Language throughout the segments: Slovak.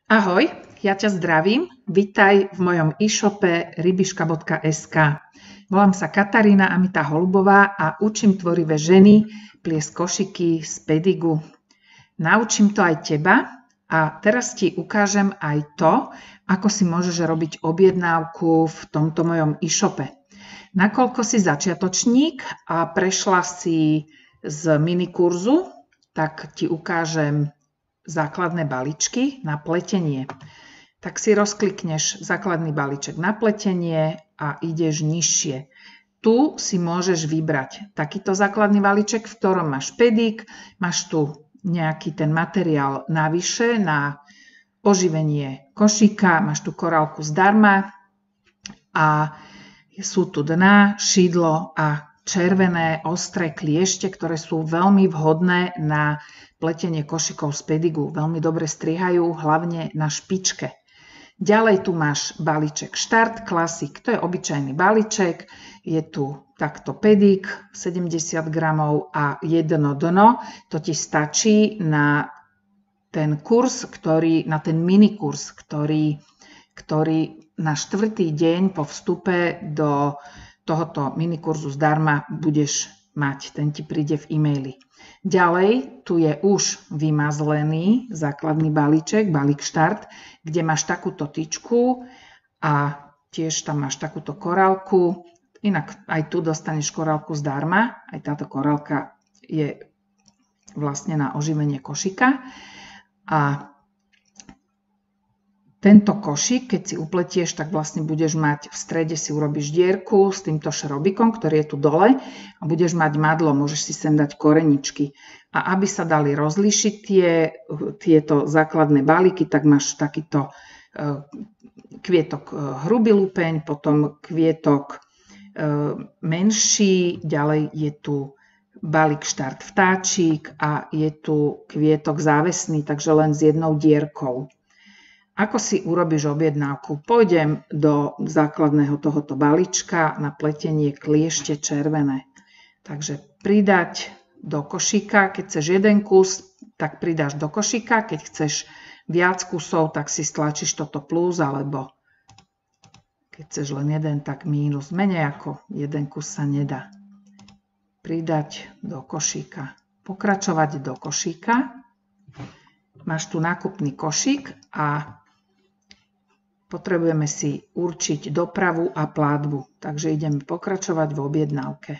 Ahoj, ja ťa zdravím. Vitaj v mojom e-shope rybiška.sk. Volám sa Katarína Amita Holubová a učím tvorivé ženy pliesť košiky z pedigu. Naučím to aj teba a teraz ti ukážem aj to, ako si môžeš robiť objednávku v tomto mojom e-shope. Nakoľko si začiatočník a prešla si z minikurzu, tak ti ukážem základné balíčky na pletenie. Tak si rozklikneš základný balíček na pletenie a ideš nižšie. Tu si môžeš vybrať takýto základný balíček, v ktorom máš pedik, máš tu nejaký ten materiál navyše na oživenie košíka, máš tu korálku zdarma a sú tu dna, šidlo a červené ostré kliešte, ktoré sú veľmi vhodné na pletenie košikov z pedigu. Veľmi dobre strihajú, hlavne na špičke. Ďalej tu máš balíček Štart Classic, to je obyčajný balíček, je tu takto pedik 70 gramov a jedno dno, to ti stačí na ten kurz, na ten minikurs, ktorý na 4. deň po vstupe do tohoto minikurzu zdarma budeš mať, ten ti príde v e-maili. Ďalej, tu je už vymazlený základný balíček, balík Štart, kde máš takúto tyčku a tiež tam máš takúto korálku. Inak aj tu dostaneš korálku zdarma, aj táto korálka je vlastne na oživenie košika. A tento košík, keď si upletieš, tak vlastne budeš mať, v strede si urobíš dierku s týmto šrobikom, ktorý je tu dole a budeš mať madlo, môžeš si sem dať koreničky. A aby sa dali rozlíšiť tieto základné balíky, tak máš takýto kvietok hrubý lupeň, potom kvietok menší, ďalej je tu balík Štart vtáčik a je tu kvietok závesný, takže len s jednou dierkou. Ako si urobíš objednávku? Pôjdem do základného tohoto balíčka na pletenie kliešte červené. Takže pridať do košíka, keď chceš jeden kus, tak pridáš do košíka, keď chceš viac kusov, tak si stlačíš toto plus, alebo keď chceš len jeden, tak mínus. Menej ako jeden kus sa nedá. Pridať do košíka. Pokračovať do košíka. Máš tu nákupný košík a potrebujeme si určiť dopravu a platbu, takže ideme pokračovať v objednávke.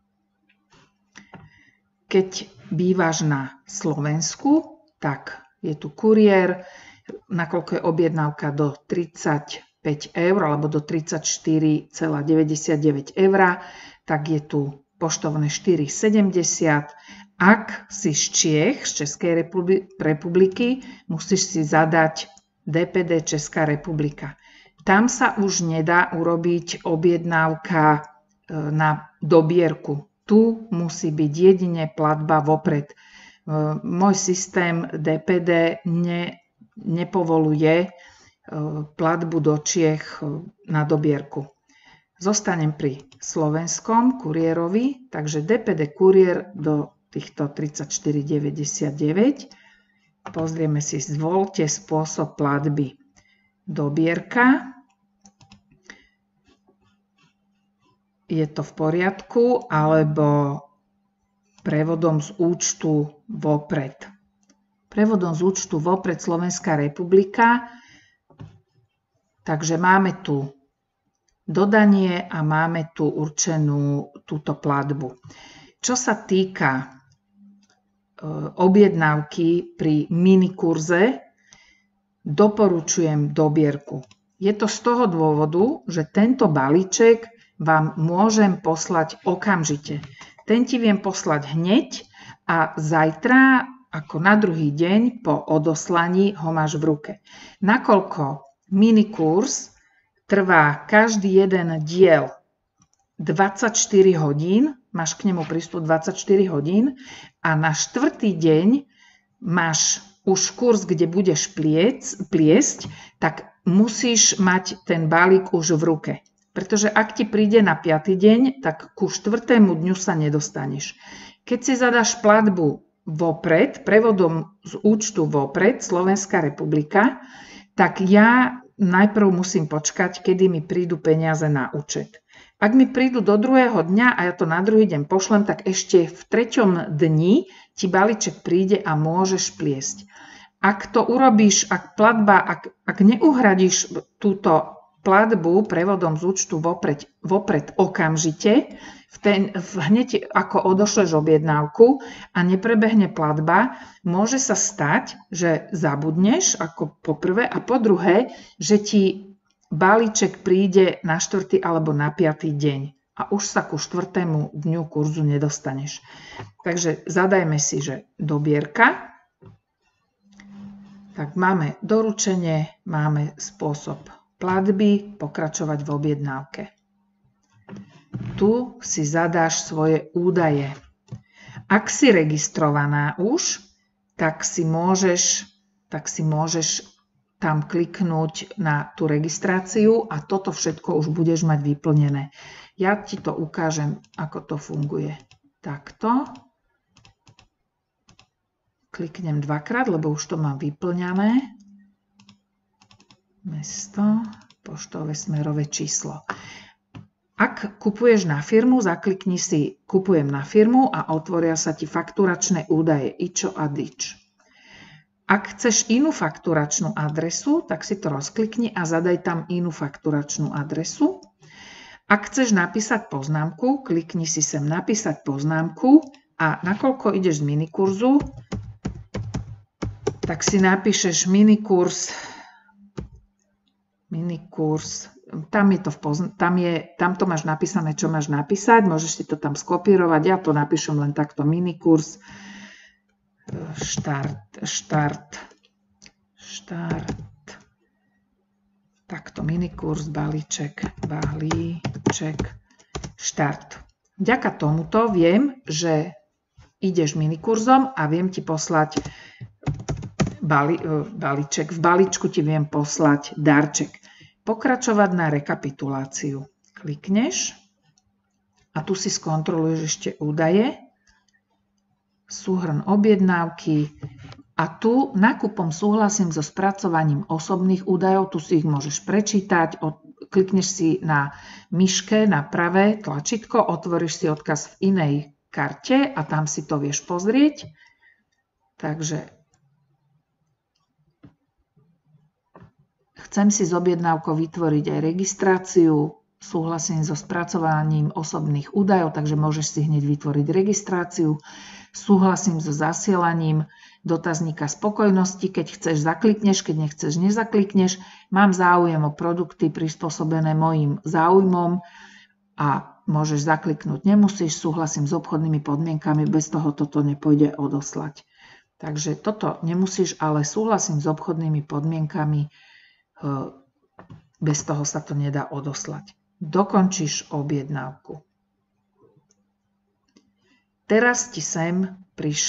Keď bývaš na Slovensku, tak je tu kuriér, nakoľko je objednávka do 35 eur alebo do 34,99 eur, tak je tu poštovné 4,70. Ak si z Čiech, z Českej republiky, musíš si zadať DPD Česká republika. Tam sa už nedá urobiť objednávka na dobierku. Tu musí byť jedine platba vopred. Môj systém DPD nepovoluje platbu do Čiech na dobierku. Zostanem pri slovenskom kuriérovi, takže DPD kuriér do týchto 34,99. Pozrieme si, zvolte spôsob platby. Dobierka. Je to v poriadku, alebo prevodom z účtu vopred. Prevodom z účtu vopred Slovenská republika. Takže máme tu dodanie a máme tu určenú túto platbu. Čo sa týka objednávky pri minikurze, doporučujem dobierku. Je to z toho dôvodu, že tento balíček vám môžem poslať okamžite. Ten ti viem poslať hneď a zajtra, ako na druhý deň po odoslaní, ho máš v ruke. Nakoľko minikurs trvá každý jeden diel 24 hodín, máš k nemu prístup 24 hodín a na 4. deň máš už kurz, kde budeš pliesť, tak musíš mať ten balík už v ruke. Pretože ak ti príde na 5. deň, tak ku 4. dňu sa nedostaneš. Keď si zadaš platbu vopred, prevodom z účtu vopred, Slovenská republika, tak ja najprv musím počkať, kedy mi prídu peniaze na účet. Ak mi prídu do druhého dňa a ja to na druhý deň pošlem, tak ešte v 3. dni ti balíček príde a môžeš pliesť. Ak to urobíš, ak neuhradíš túto platbu prevodom z účtu vopred okamžite, hneď ako odošleš objednávku a neprebehne platba, môže sa stať, že zabudneš ako po prvé a po druhé, že ti balíček príde na 4. alebo na 5. deň a už sa ku 4. dňu kurzu nedostaneš. Takže zadajme si, že dobierka. Tak máme doručenie, máme spôsob platby, pokračovať v objednávke. Tu si zadáš svoje údaje. Ak si registrovaná už, tak si môžeš tam kliknúť na tú registráciu a toto všetko už budeš mať vyplnené. Ja ti to ukážem, ako to funguje. Takto. Kliknem 2-krát, lebo už to mám vyplňané. Mesto, poštové smerové číslo. Ak kupuješ na firmu, zaklikni si kupujem na firmu a otvoria sa ti fakturačné údaje IČO a DIČ. Ak chceš inú fakturačnú adresu, tak si to rozklikni a zadaj tam inú fakturačnú adresu. Ak chceš napísať poznámku, klikni si sem napísať poznámku a nakoľko ideš z minikurzu, tak si napíšeš minikurs, tam to máš napísané, čo máš napísať, môžeš si to tam skopírovať, ja to napíšem len takto, minikurs, štart, takto minikurs, balíček, štart. Vďaka tomuto viem, že ideš minikurzom a viem ti poslať balíček. V balíčku ti viem poslať darček. Pokračovať na rekapituláciu. Klikneš a tu si skontroluješ ešte údaje, súhrn objednávky a tu nákupom súhlasím so spracovaním osobných údajov, tu si ich môžeš prečítať, klikneš si na myške na pravé tlačítko, otvoríš si odkaz v inej karte a tam si to vieš pozrieť. Takže chcem si s objednávkou vytvoriť aj registráciu, súhlasím so spracovaním osobných údajov, takže môžeš si hneď vytvoriť registráciu, súhlasím so zasielaním dotazníka spokojnosti, keď chceš zaklikneš, keď nechceš nezaklikneš, mám záujem o produkty prispôsobené mojim záujmom a môžeš zakliknúť, nemusíš, súhlasím s obchodnými podmienkami, bez toho toto nepôjde odoslať. Takže toto nemusíš, ale súhlasím s obchodnými podmienkami, bez toho sa to nedá odoslať. Dokončíš objednávku. Teraz ti sem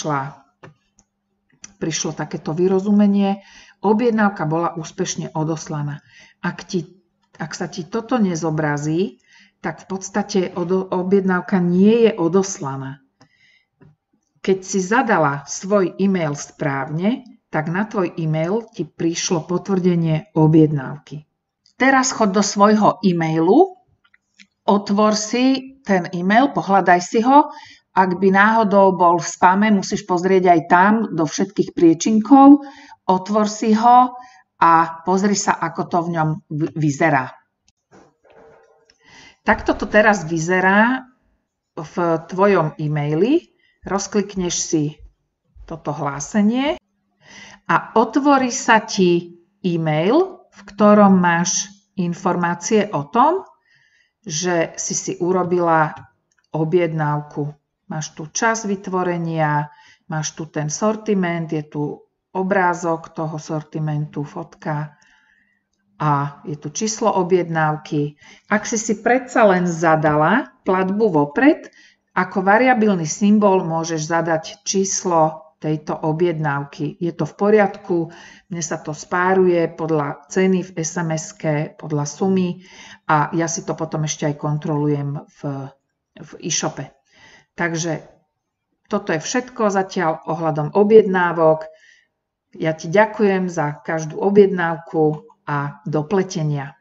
prišlo takéto vyrozumenie. Objednávka bola úspešne odoslaná. Ak sa ti toto nezobrazí, tak v podstate objednávka nie je odoslaná. Keď si zadala svoj e-mail správne, tak na tvoj e-mail ti prišlo potvrdenie objednávky. Teraz choď do svojho e-mailu, otvor si ten e-mail, pohľadaj si ho. Ak by náhodou bol v spame, musíš pozrieť aj tam do všetkých priečinkov, otvor si ho a pozri sa, ako to v ňom vyzerá. Takto to teraz vyzerá v tvojom e-maili. Rozklikneš si toto hlásenie a otvorí sa ti e-mail, v ktorom máš informácie o tom, že si urobila objednávku. Máš tu čas vytvorenia, máš tu ten sortiment, je tu obrázok toho sortimentu, fotka a je tu číslo objednávky. Ak si predsa len zadala platbu vopred, ako variabilný symbol môžeš zadať číslo tejto objednávky. Je to v poriadku, mne sa to spáruje podľa ceny v SMS-ke, podľa sumy a ja si to potom ešte aj kontrolujem v e-shope. Takže toto je všetko zatiaľ ohľadom objednávok. Ja ti ďakujem za každú objednávku a do pletenia.